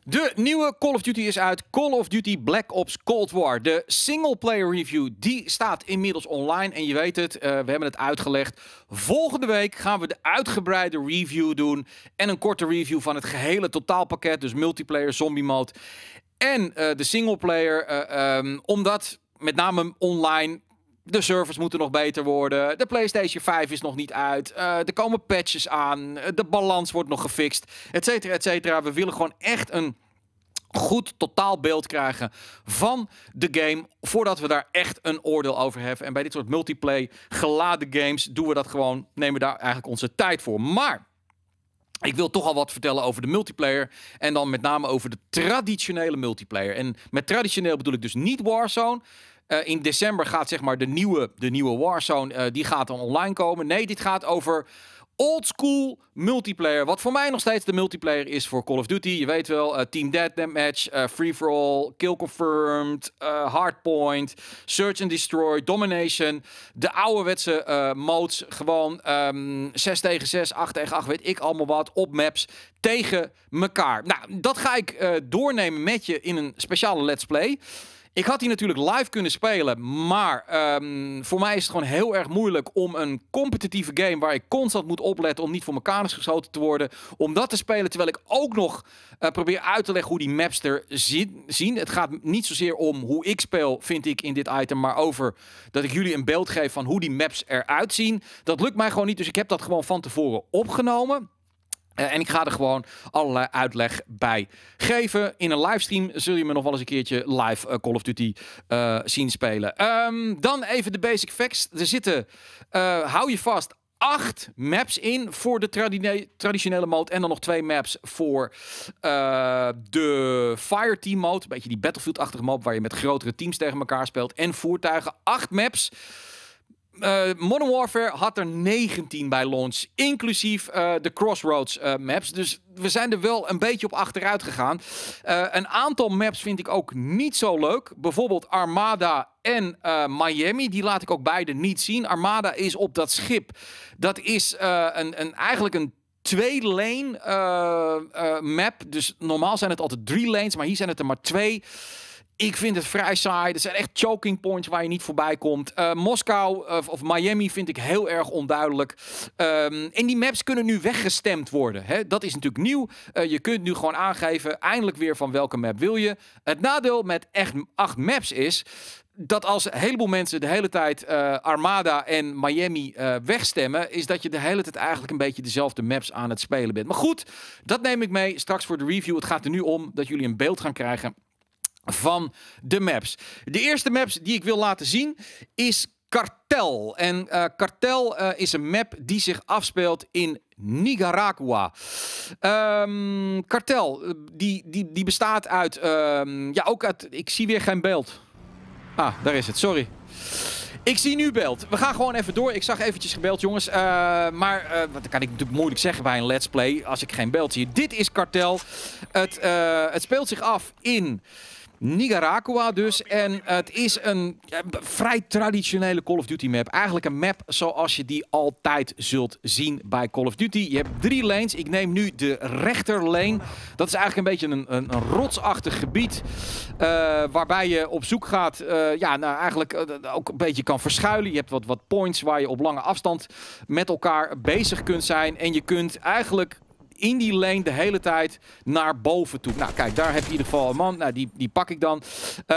De nieuwe Call of Duty is uit. Call of Duty Black Ops Cold War. De singleplayer review die staat inmiddels online. En je weet het, we hebben het uitgelegd. Volgende week gaan we de uitgebreide review doen. En een korte review van het gehele totaalpakket. Dus multiplayer, zombie mode en de singleplayer. Omdat met name online... De servers moeten nog beter worden. De PlayStation 5 is nog niet uit. Er komen patches aan. De balans wordt nog gefixt. Etcetera, etcetera. We willen gewoon echt een goed totaalbeeld krijgen van de game, voordat we daar echt een oordeel over hebben. En bij dit soort multiplayer geladen games doen we dat gewoon, nemen we daar eigenlijk onze tijd voor. Maar ik wil toch al wat vertellen over de multiplayer. En dan met name over de traditionele multiplayer. En met traditioneel bedoel ik dus niet Warzone. In december gaat zeg maar de nieuwe Warzone, die gaat dan online komen. Nee, dit gaat over oldschool multiplayer. Wat voor mij nog steeds de multiplayer is voor Call of Duty. Je weet wel, Team Deathmatch, Free for All, Kill Confirmed, Hardpoint, Search and Destroy, Domination. De ouderwetse modes, gewoon 6 tegen 6, 8 tegen 8, weet ik allemaal wat, op maps tegen elkaar. Nou, dat ga ik doornemen met je in een speciale Let's Play. Ik had die natuurlijk live kunnen spelen, maar voor mij is het gewoon heel erg moeilijk om een competitieve game waar ik constant moet opletten om niet voor elkaar geschoten te worden, om dat te spelen terwijl ik ook nog probeer uit te leggen hoe die maps er zien. Het gaat niet zozeer om hoe ik speel, vind ik, in dit item, maar over dat ik jullie een beeld geef van hoe die maps eruit zien. Dat lukt mij gewoon niet, dus ik heb dat gewoon van tevoren opgenomen. En ik ga er gewoon allerlei uitleg bij geven. In een livestream zul je me nog wel eens een keertje live Call of Duty zien spelen. Dan even de basic facts. Er zitten, hou je vast, 8 maps in voor de traditionele mode. En dan nog 2 maps voor de Fireteam mode. Een beetje die Battlefield-achtige mode waar je met grotere teams tegen elkaar speelt. En voertuigen. 8 maps. Modern Warfare had er 19 bij launch, inclusief de Crossroads maps. Dus we zijn er wel een beetje op achteruit gegaan. Een aantal maps vind ik ook niet zo leuk. Bijvoorbeeld Armada en Miami. Die laat ik ook beide niet zien. Armada is op dat schip. Dat is eigenlijk een 2-lane map. Dus normaal zijn het altijd 3 lanes, maar hier zijn het er maar 2. Ik vind het vrij saai. Er zijn echt choking points waar je niet voorbij komt. Moskou of Miami vind ik heel erg onduidelijk. En die maps kunnen nu weggestemd worden. Hè? Dat is natuurlijk nieuw. Je kunt nu gewoon aangeven, eindelijk weer van welke map wil je. Het nadeel met echt 8 maps is dat als een heleboel mensen de hele tijd Armada en Miami wegstemmen, is dat je de hele tijd eigenlijk een beetje dezelfde maps aan het spelen bent. Maar goed, dat neem ik mee straks voor de review. Het gaat er nu om dat jullie een beeld gaan krijgen van de maps. De eerste maps die ik wil laten zien is Kartel. En Kartel is een map die zich afspeelt in Nicaragua. Kartel, die bestaat uit... ja, ook uit... Ik zie weer geen beeld. Ah, daar is het. Sorry. Ik zie nu beeld. We gaan gewoon even door. Ik zag eventjes gebeeld, jongens. Maar wat kan ik natuurlijk moeilijk zeggen bij een Let's Play als ik geen beeld zie. Dit is Kartel. Het speelt zich af in Nicaragua dus. En het is een vrij traditionele Call of Duty map. Eigenlijk een map zoals je die altijd zult zien bij Call of Duty. Je hebt 3 lanes. Ik neem nu de rechterlane. Dat is eigenlijk een beetje een rotsachtig gebied. Waarbij je op zoek gaat. Eigenlijk ook een beetje kan verschuilen. Je hebt wat points waar je op lange afstand met elkaar bezig kunt zijn. En je kunt eigenlijk in die lane de hele tijd naar boven toe. Nou, kijk, daar heb je in ieder geval een man. Nou, die pak ik dan.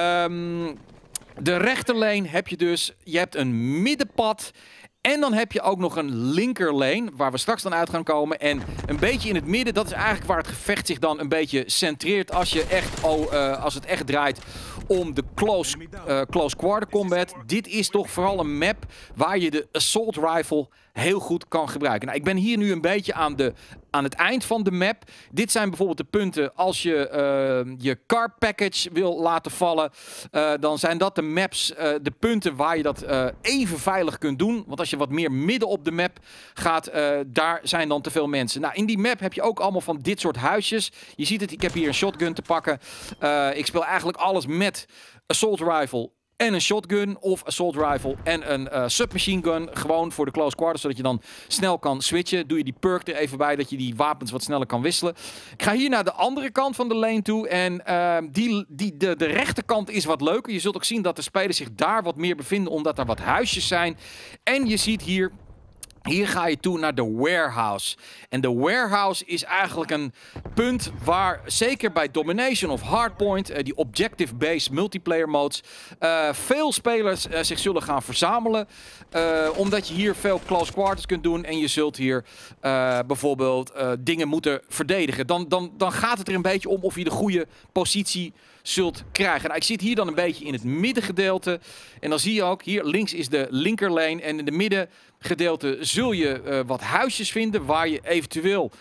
De rechterlane heb je dus. Je hebt een middenpad. En dan heb je ook nog een linkerlane, waar we straks dan uit gaan komen. En een beetje in het midden, dat is eigenlijk waar het gevecht zich dan een beetje centreert. Als het echt draait om de close quarter combat. Dit is toch vooral een map waar je de assault rifle heel goed kan gebruiken. Nou, ik ben hier nu een beetje aan het eind van de map. Dit zijn bijvoorbeeld de punten als je je car package wil laten vallen. Dan zijn dat de maps, de punten waar je dat even veilig kunt doen. Want als je wat meer midden op de map gaat, daar zijn dan te veel mensen. Nou, in die map heb je ook allemaal van dit soort huisjes. Je ziet het, ik heb hier een shotgun te pakken. Ik speel eigenlijk alles met assault rifle en een shotgun of assault rifle en een submachine gun. Gewoon voor de close quarters, zodat je dan snel kan switchen. Doe je die perk er even bij, dat je die wapens wat sneller kan wisselen. Ik ga hier naar de andere kant van de lane toe. En de rechterkant is wat leuker. Je zult ook zien dat de spelers zich daar wat meer bevinden, omdat er wat huisjes zijn. En je ziet hier... Hier ga je toe naar de warehouse. En de warehouse is eigenlijk een punt waar, zeker bij Domination of Hardpoint, die objective-based multiplayer modes, veel spelers zich zullen gaan verzamelen. Omdat je hier veel close quarters kunt doen en je zult hier bijvoorbeeld dingen moeten verdedigen. Dan gaat het er een beetje om of je de goede positie zult krijgen. Nou, ik zit hier dan een beetje in het middengedeelte. En dan zie je ook, hier links is de linkerlane. En in de middengedeelte zul je wat huisjes vinden waar je eventueel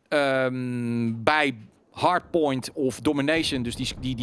bij Hardpoint of Domination, dus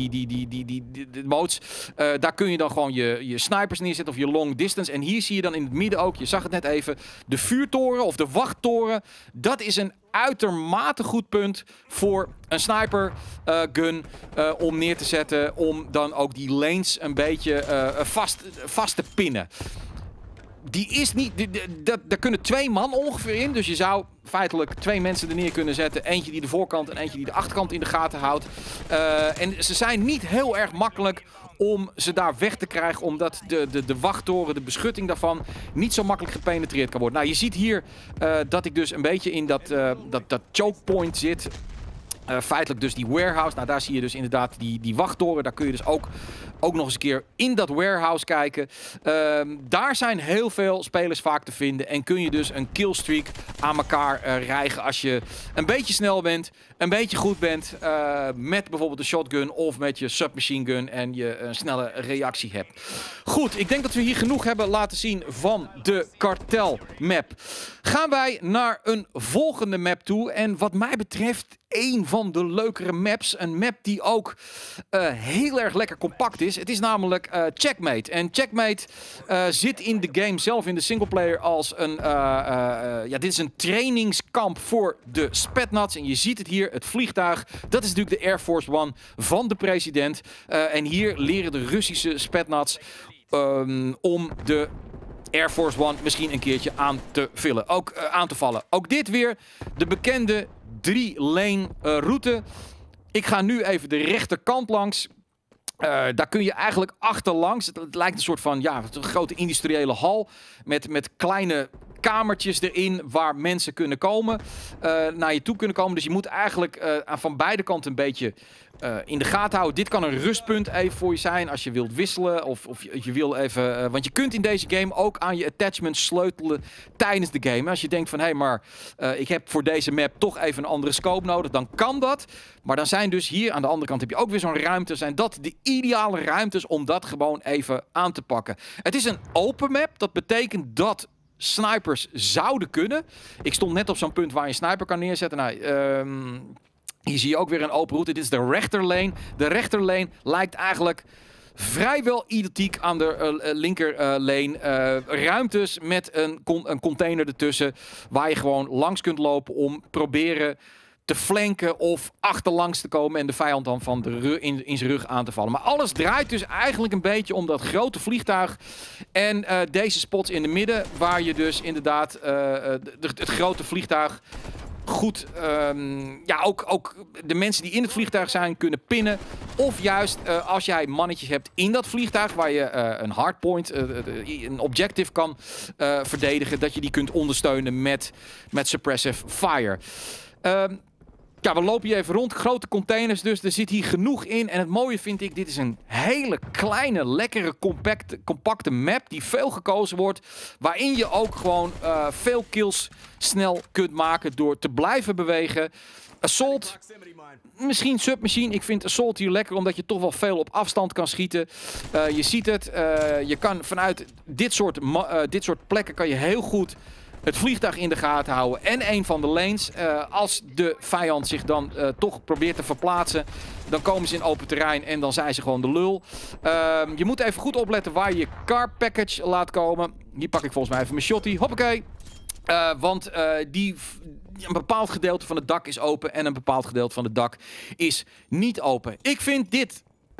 die modes, daar kun je dan gewoon je snipers neerzetten of je long distance. En hier zie je dan in het midden ook, je zag het net even, de vuurtoren of de wachttoren. Dat is een uitermate goed punt voor een sniper gun om neer te zetten, om dan ook die lanes een beetje vast te pinnen. Die is niet... Daar kunnen 2 man ongeveer in. Dus je zou feitelijk 2 mensen er neer kunnen zetten. Eentje die de voorkant en eentje die de achterkant in de gaten houdt. En ze zijn niet heel erg makkelijk om ze daar weg te krijgen. Omdat de wachttoren, de beschutting daarvan, niet zo makkelijk gepenetreerd kan worden. Nou, je ziet hier dat ik dus een beetje in dat choke point zit. Feitelijk dus die warehouse. Nou, daar zie je dus inderdaad die wachttoren. Daar kun je dus ook nog eens een keer in dat warehouse kijken. Daar zijn heel veel spelers vaak te vinden. En kun je dus een killstreak aan elkaar rijgen als je een beetje snel bent. Een beetje goed bent met bijvoorbeeld een shotgun of met je submachine gun. En je een snelle reactie hebt. Goed, ik denk dat we hier genoeg hebben laten zien van de Kartel map. Gaan wij naar een volgende map toe. En wat mij betreft een van de leukere maps. Een map die ook heel erg lekker compact is. Het is namelijk Checkmate. En Checkmate zit in de game zelf, in de singleplayer, als een... dit is een trainingskamp voor de Spetsnaz. En je ziet het hier, het vliegtuig. Dat is natuurlijk de Air Force One van de president. En hier leren de Russische Spetsnaz om de Air Force One misschien een keertje aan te vallen. Ook dit weer de bekende 3-lane route. Ik ga nu even de rechterkant langs. Daar kun je eigenlijk achterlangs. Het lijkt een soort van een grote industriële hal met kleine kamertjes erin waar mensen kunnen komen, naar je toe kunnen komen. Dus je moet eigenlijk van beide kanten een beetje in de gaten houden. Dit kan een rustpunt even voor je zijn als je wilt wisselen of je wil even... want je kunt in deze game ook aan je attachments sleutelen tijdens de game. Als je denkt van, hé, maar ik heb voor deze map toch even een andere scope nodig, dan kan dat. Maar dan zijn dus hier aan de andere kant heb je ook weer zo'n ruimte. Zijn dat de ideale ruimtes om dat gewoon even aan te pakken. Het is een open map. Dat betekent dat snipers zouden kunnen. Ik stond net op zo'n punt waar je een sniper kan neerzetten. Nou, hier zie je ook weer een open route. Dit is de rechterlane. De rechterlane lijkt eigenlijk vrijwel identiek aan de linkerlane. Ruimtes met een container ertussen waar je gewoon langs kunt lopen om proberen te flanken of achterlangs te komen en de vijand dan van in zijn rug aan te vallen. Maar alles draait dus eigenlijk een beetje om dat grote vliegtuig en deze spots in de midden waar je dus inderdaad het grote vliegtuig goed, ook de mensen die in het vliegtuig zijn kunnen pinnen. Of juist als jij mannetjes hebt in dat vliegtuig waar je een hardpoint, een objective kan verdedigen, dat je die kunt ondersteunen met suppressive fire. We lopen hier even rond. Grote containers dus. Er zit hier genoeg in. En het mooie vind ik, dit is een hele kleine, lekkere, compacte map die veel gekozen wordt. Waarin je ook gewoon veel kills snel kunt maken door te blijven bewegen. Assault, misschien submachine. Ik vind Assault hier lekker omdat je toch wel veel op afstand kan schieten. Je ziet het. Je kan vanuit dit soort plekken kan je heel goed het vliegtuig in de gaten houden en een van de lanes. Als de vijand zich dan toch probeert te verplaatsen, dan komen ze in open terrein en dan zijn ze gewoon de lul. Je moet even goed opletten waar je je car package laat komen. Hier pak ik volgens mij even mijn shotty. Hoppakee. Want een bepaald gedeelte van het dak is open en een bepaald gedeelte van het dak is niet open. Ik vind dit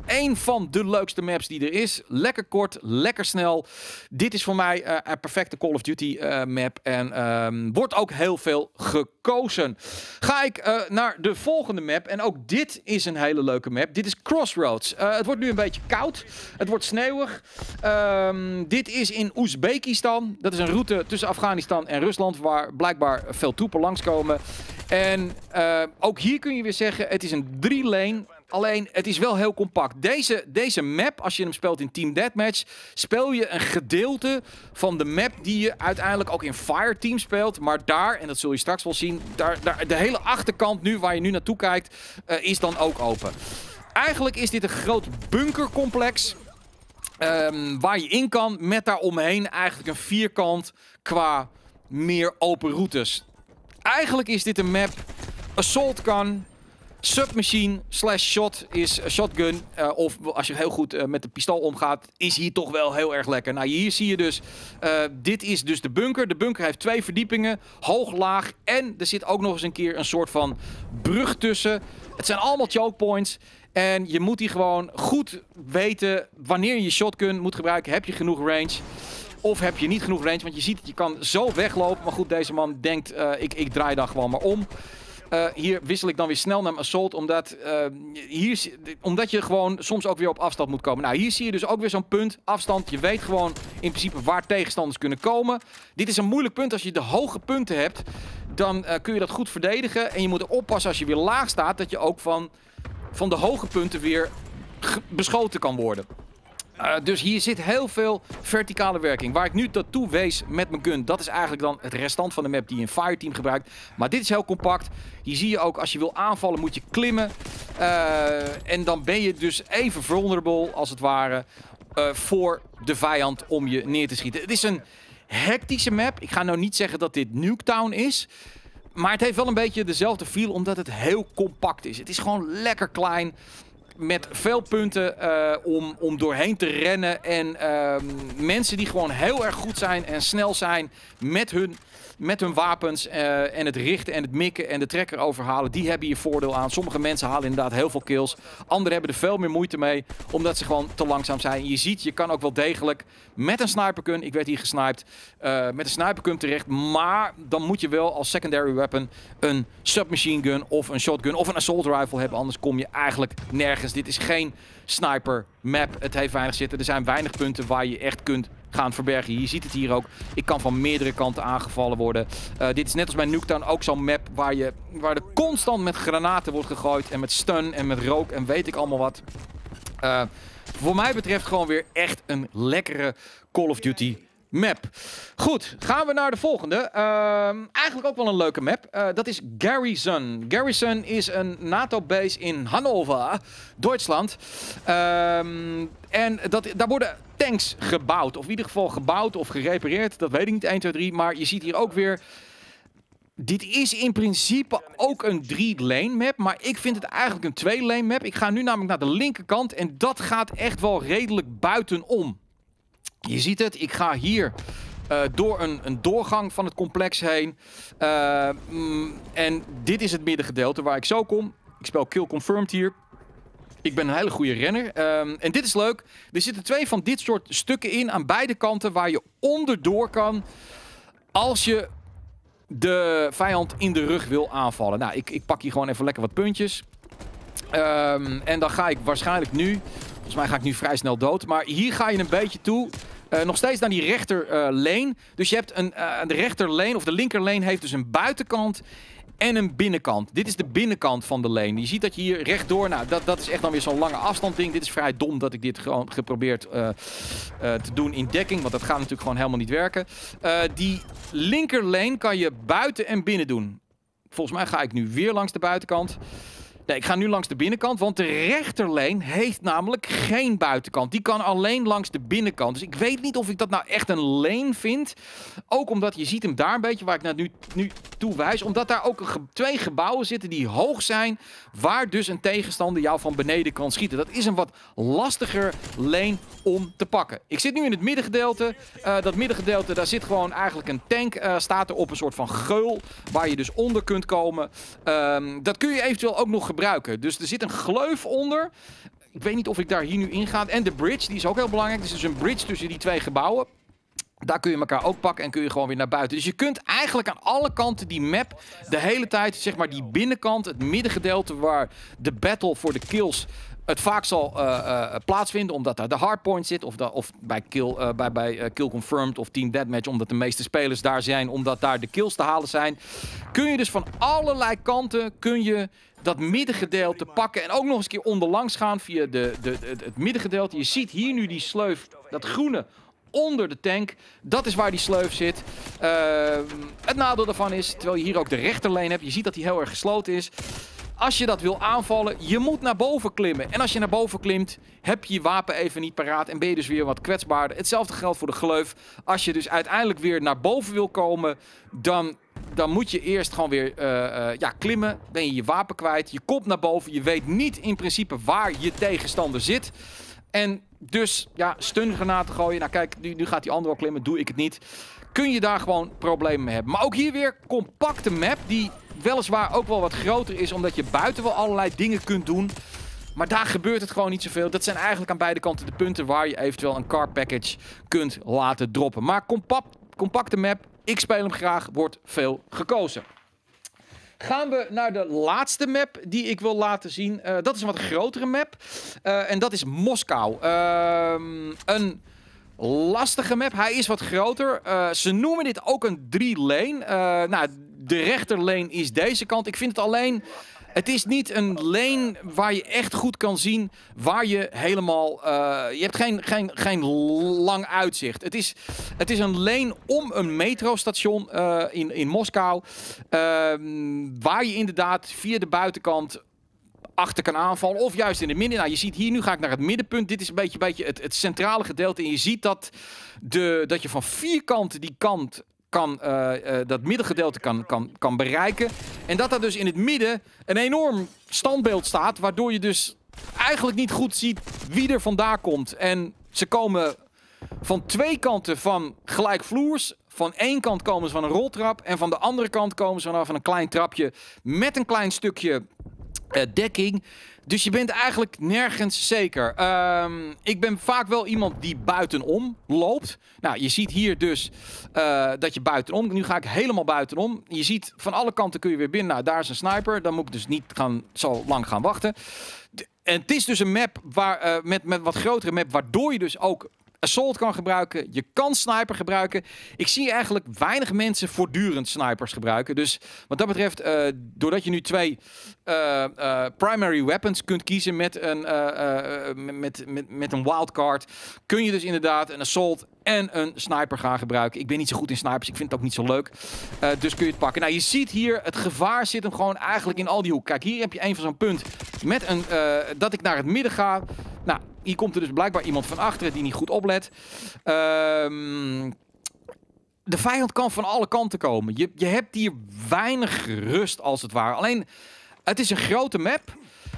Eén van de leukste maps die er is. Lekker kort, lekker snel. Dit is voor mij een perfecte Call of Duty map. En wordt ook heel veel gekozen. Ga ik naar de volgende map. En ook dit is een hele leuke map. Dit is Crossroads. Het wordt nu een beetje koud. Het wordt sneeuwig. Dit is in Oezbekistan. Dat is een route tussen Afghanistan en Rusland. Waar blijkbaar veel troepen langskomen. En ook hier kun je weer zeggen, het is een 3-lane. Alleen, het is wel heel compact. Deze map, als je hem speelt in Team Deathmatch, speel je een gedeelte van de map die je uiteindelijk ook in Fireteam speelt. Maar daar, en dat zul je straks wel zien, de hele achterkant nu, waar je nu naartoe kijkt, is dan ook open. Eigenlijk is dit een groot bunkercomplex. Waar je in kan, met daaromheen eigenlijk een vierkant qua meer open routes. Eigenlijk is dit een map, assault gun, submachine / shot is shotgun. Of als je heel goed met de pistool omgaat, is hier toch wel heel erg lekker. Nou, hier zie je dus, dit is dus de bunker. De bunker heeft 2 verdiepingen, hoog, laag. En er zit ook nog eens een keer een soort van brug tussen. Het zijn allemaal choke points. En je moet hier gewoon goed weten wanneer je shotgun moet gebruiken. Heb je genoeg range? Of heb je niet genoeg range? Want je ziet het, je kan zo weglopen. Maar goed, deze man denkt, ik draai dan gewoon maar om. Hier wissel ik dan weer snel naar mijn assault. Omdat je gewoon soms ook weer op afstand moet komen. Nou, hier zie je dus ook weer zo'n punt. Afstand. Je weet gewoon in principe waar tegenstanders kunnen komen. Dit is een moeilijk punt. Als je de hoge punten hebt, dan kun je dat goed verdedigen. En je moet er oppassen als je weer laag staat, dat je ook van de hoge punten weer beschoten kan worden. Dus hier zit heel veel verticale werking. Waar ik nu naartoe wees met mijn gun, dat is eigenlijk dan het restant van de map die je in Fireteam gebruikt. Maar dit is heel compact. Hier zie je ook, als je wil aanvallen moet je klimmen. En dan ben je dus even vulnerable, als het ware, voor de vijand om je neer te schieten. Het is een hectische map. Ik ga nou niet zeggen dat dit Nuketown is. Maar het heeft wel een beetje dezelfde feel, omdat het heel compact is. Het is gewoon lekker klein. Met veel punten om doorheen te rennen. En mensen die gewoon heel erg goed zijn en snel zijn met hun wapens. En het richten en het mikken en de trekker overhalen. Die hebben hier voordeel aan. Sommige mensen halen inderdaad heel veel kills. Anderen hebben er veel meer moeite mee. Omdat ze gewoon te langzaam zijn. Je ziet, je kan ook wel degelijk met een snipergun. Ik werd hier gesniped. Met een snipergun terecht. Maar dan moet je wel als secondary weapon een submachine gun of een shotgun of een assault rifle hebben. Anders kom je eigenlijk nergens. Dit is geen sniper map. Het heeft weinig zitten. Er zijn weinig punten waar je echt kunt gaan verbergen. Je ziet het hier ook. Ik kan van meerdere kanten aangevallen worden. Dit is net als bij Nuketown ook zo'n map waar er constant met granaten wordt gegooid. En met stun en met rook en weet ik allemaal wat. Voor mij betreft gewoon weer echt een lekkere Call of Duty map. Goed, gaan we naar de volgende. Eigenlijk ook wel een leuke map. Dat is Garrison. Garrison is een NATO-base in Hannover, Duitsland. En daar worden tanks gebouwd. Of in ieder geval gebouwd of gerepareerd. Dat weet ik niet 1, 2, 3. Maar je ziet hier ook weer... Dit is in principe ook een 3-lane map. Maar ik vind het eigenlijk een 2-lane map. Ik ga nu namelijk naar de linkerkant. En dat gaat echt wel redelijk buitenom. Je ziet het, ik ga hier door een doorgang van het complex heen. En dit is het middengedeelte waar ik zo kom. Ik speel Kill Confirmed hier. Ik ben een hele goede renner. En dit is leuk. Er zitten 2 van dit soort stukken in aan beide kanten waar je onderdoor kan als je de vijand in de rug wil aanvallen. Nou, ik pak hier gewoon even lekker wat puntjes. En dan ga ik waarschijnlijk nu... Volgens mij ga ik nu vrij snel dood. Maar hier ga je een beetje toe. Nog steeds naar die rechter lane. Dus je hebt de rechter lane of de linker lane heeft dus een buitenkant en een binnenkant. Dit is de binnenkant van de lane. Je ziet dat je hier rechtdoor... Nou, dat is echt dan weer zo'n lange afstand ding. Dit is vrij dom dat ik dit gewoon geprobeerd te doen in dekking. Want dat gaat natuurlijk gewoon helemaal niet werken. Die linker lane kan je buiten en binnen doen. Volgens mij ga ik nu weer langs de buitenkant. Nee, ik ga nu langs de binnenkant, want de rechterlane heeft namelijk geen buitenkant. Die kan alleen langs de binnenkant. Dus ik weet niet of ik dat nou echt een lane vind. Ook omdat je ziet hem daar een beetje, waar ik naar nu toe wijs. Omdat daar ook 2 gebouwen zitten die hoog zijn, waar dus een tegenstander jou van beneden kan schieten. Dat is een wat lastiger lane om te pakken. Ik zit nu in het middengedeelte. Dat middengedeelte, daar zit gewoon eigenlijk een tank. Staat er op een soort van geul, waar je dus onder kunt komen. Dat kun je eventueel ook nog gebruiken. Dus er zit een gleuf onder. Ik weet niet of ik daar hier nu in ga. En de bridge, die is ook heel belangrijk. Dus er is een bridge tussen die twee gebouwen. Daar kun je elkaar ook pakken en kun je gewoon weer naar buiten. Dus je kunt eigenlijk aan alle kanten die map de hele tijd, zeg maar die binnenkant, het middengedeelte waar de battle voor de kills het vaak zal plaatsvinden, omdat daar de hardpoint zit. Of bij kill confirmed of team deathmatch, omdat de meeste spelers daar zijn, omdat daar de kills te halen zijn. Kun je dus van allerlei kanten kun je dat middengedeelte pakken en ook nog eens een keer onderlangs gaan via het middengedeelte. Je ziet hier nu die sleuf, dat groene onder de tank. Dat is waar die sleuf zit. Het nadeel daarvan is, terwijl je hier ook de rechterlane hebt, je ziet dat die heel erg gesloten is. Als je dat wil aanvallen, je moet naar boven klimmen. En als je naar boven klimt, heb je je wapen even niet paraat en ben je dus weer wat kwetsbaarder. Hetzelfde geldt voor de gleuf. Als je dus uiteindelijk weer naar boven wil komen, dan moet je eerst gewoon weer klimmen. Ben je je wapen kwijt, je komt naar boven. Je weet niet in principe waar je tegenstander zit. En dus, ja, stungranaten gooien. Nou kijk, nu gaat die andere al klimmen, doe ik het niet. Kun je daar gewoon problemen mee hebben. Maar ook hier weer compacte map die weliswaar ook wel wat groter is, omdat je buiten wel allerlei dingen kunt doen. Maar daar gebeurt het gewoon niet zoveel. Dat zijn eigenlijk aan beide kanten de punten waar je eventueel een car package kunt laten droppen. Maar compacte map, ik speel hem graag, wordt veel gekozen. Gaan we naar de laatste map die ik wil laten zien. Dat is een wat grotere map. En dat is Moskou. Een lastige map. Hij is wat groter. Ze noemen dit ook een 3-lane. Nou, de rechterlane is deze kant. Ik vind het alleen... Het is niet een lane waar je echt goed kan zien waar je helemaal... je hebt geen lang uitzicht. Het is een lane om een metrostation in Moskou. Waar je inderdaad via de buitenkant achter kan aanvallen. Of juist in het midden. Nou, je ziet hier, nu ga ik naar het middenpunt. Dit is een beetje het centrale gedeelte. En je ziet dat je van 4 kanten die kant... dat middengedeelte kan bereiken. En dat er dus in het midden een enorm standbeeld staat, waardoor je dus eigenlijk niet goed ziet wie er vandaan komt. En ze komen van 2 kanten van gelijkvloers. Van 1 kant komen ze van een roltrap en van de andere kant komen ze vanaf een klein trapje met een klein stukje dekking. Dus je bent eigenlijk nergens zeker. Ik ben vaak wel iemand die buitenom loopt. Nou, je ziet hier dus dat je buitenom... Nu ga ik helemaal buitenom. Je ziet van alle kanten kun je weer binnen. Nou, daar is een sniper. Dan moet ik dus niet zo lang gaan wachten. En het is dus een map met wat grotere map, waardoor je dus ook assault kan gebruiken. Je kan sniper gebruiken. Ik zie eigenlijk weinig mensen voortdurend snipers gebruiken. Dus wat dat betreft, doordat je nu 2 primary weapons kunt kiezen met een wildcard, kun je dus inderdaad een assault en een sniper gaan gebruiken. Ik ben niet zo goed in snipers, ik vind het ook niet zo leuk. Dus kun je het pakken. Nou, je ziet hier, het gevaar zit hem gewoon eigenlijk in al die hoeken. Kijk, hier heb je een van zo'n punt met dat ik naar het midden ga. Nou, hier komt er dus blijkbaar iemand van achteren die niet goed oplet. De vijand kan van alle kanten komen. Je hebt hier weinig rust als het ware. Alleen, het is een grote map.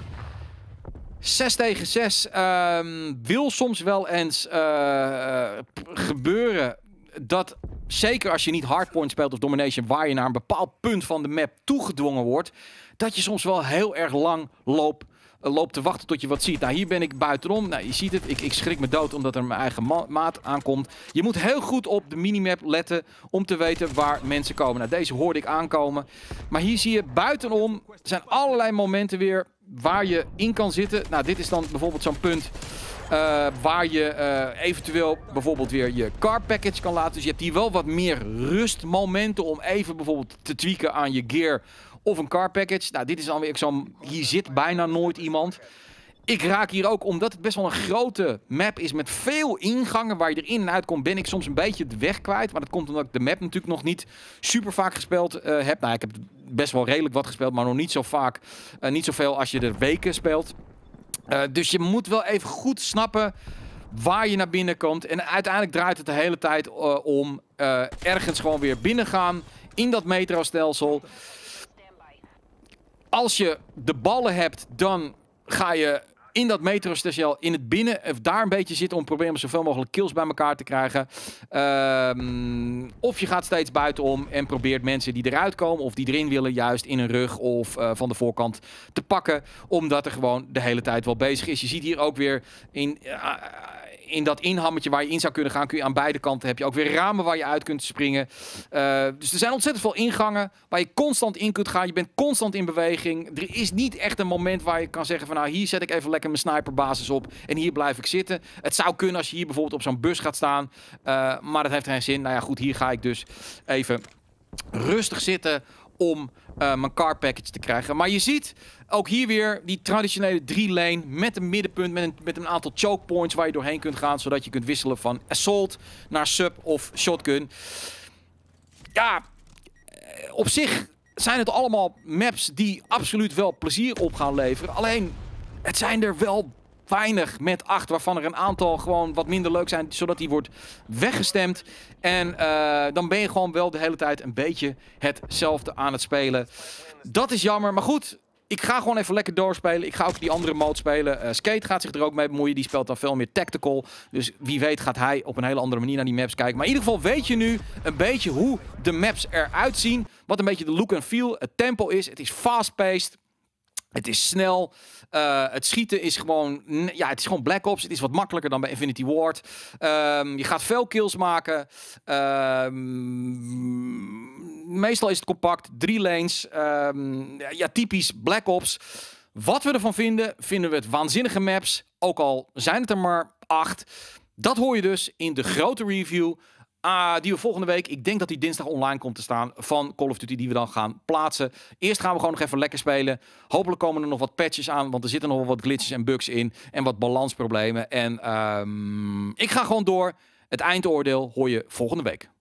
6 tegen 6 wil soms wel eens gebeuren dat, zeker als je niet hardpoint speelt of domination, waar je naar een bepaald punt van de map toegedwongen wordt, dat je soms wel heel erg lang loopt te wachten tot je wat ziet. Nou, hier ben ik buitenom. Nou, je ziet het. Ik schrik me dood omdat er mijn eigen maat aankomt. Je moet heel goed op de minimap letten om te weten waar mensen komen. Nou, deze hoorde ik aankomen. Maar hier zie je buitenom zijn allerlei momenten weer waar je in kan zitten. Nou, dit is dan bijvoorbeeld zo'n punt waar je eventueel bijvoorbeeld weer je car package kan laten. Dus je hebt hier wel wat meer rustmomenten om even bijvoorbeeld te tweaken aan je gear of een car package. Nou, dit is dan weer zo'n... Hier zit bijna nooit iemand. Ik raak hier ook, omdat het best wel een grote map is met veel ingangen waar je erin en uit komt, ben ik soms een beetje de weg kwijt. Maar dat komt omdat ik de map natuurlijk nog niet super vaak gespeeld heb. Nou, ik heb best wel redelijk wat gespeeld, maar nog niet zo vaak. Niet zoveel als je er weken speelt. Dus je moet wel even goed snappen waar je naar binnen komt. En uiteindelijk draait het de hele tijd om ergens gewoon weer binnengaan in dat metrostelsel. Als je de ballen hebt, dan ga je in dat metrostation, in het binnen, of daar een beetje zitten om proberen zoveel mogelijk kills bij elkaar te krijgen. Of je gaat steeds buitenom en probeert mensen die eruit komen of die erin willen juist in hun rug of van de voorkant te pakken. Omdat er gewoon de hele tijd wel bezig is. Je ziet hier ook weer in dat inhammetje waar je in zou kunnen gaan, kun je aan beide kanten heb je ook weer ramen waar je uit kunt springen. Dus er zijn ontzettend veel ingangen waar je constant in kunt gaan. Je bent constant in beweging. Er is niet echt een moment waar je kan zeggen van nou, hier zet ik even lekker mijn sniperbasis op en hier blijf ik zitten. Het zou kunnen als je hier bijvoorbeeld op zo'n bus gaat staan. Maar dat heeft geen zin. Nou ja, goed, hier ga ik dus even rustig zitten om mijn car package te krijgen. Maar je ziet ook hier weer die traditionele 3-lane met een middenpunt, met een aantal choke points waar je doorheen kunt gaan, zodat je kunt wisselen van assault naar sub of shotgun. Ja, op zich zijn het allemaal maps die absoluut wel plezier op gaan leveren. Alleen, het zijn er wel weinig met 8, waarvan er een aantal gewoon wat minder leuk zijn, zodat die wordt weggestemd. En dan ben je gewoon wel de hele tijd een beetje hetzelfde aan het spelen. Dat is jammer, maar goed. Ik ga gewoon even lekker doorspelen. Ik ga ook die andere mode spelen. Skate gaat zich er ook mee bemoeien. Die speelt dan veel meer tactical. Dus wie weet gaat hij op een hele andere manier naar die maps kijken. Maar in ieder geval weet je nu een beetje hoe de maps eruit zien. Wat een beetje de look en feel, het tempo is. Het is fast-paced. Het is snel. Het schieten is gewoon... Ja, het is gewoon Black Ops. Het is wat makkelijker dan bij Infinity Ward. Je gaat veel kills maken. Meestal is het compact. 3 lanes. Ja, typisch Black Ops. Wat we ervan vinden, vinden we het waanzinnige maps. Ook al zijn het er maar 8. Dat hoor je dus in de grote review. Die we volgende week, ik denk dat die dinsdag online komt te staan, van Call of Duty, die we dan gaan plaatsen. Eerst gaan we gewoon nog even lekker spelen. Hopelijk komen er nog wat patches aan, want er zitten nog wel wat glitches en bugs in. En wat balansproblemen. En ik ga gewoon door. Het eindoordeel hoor je volgende week.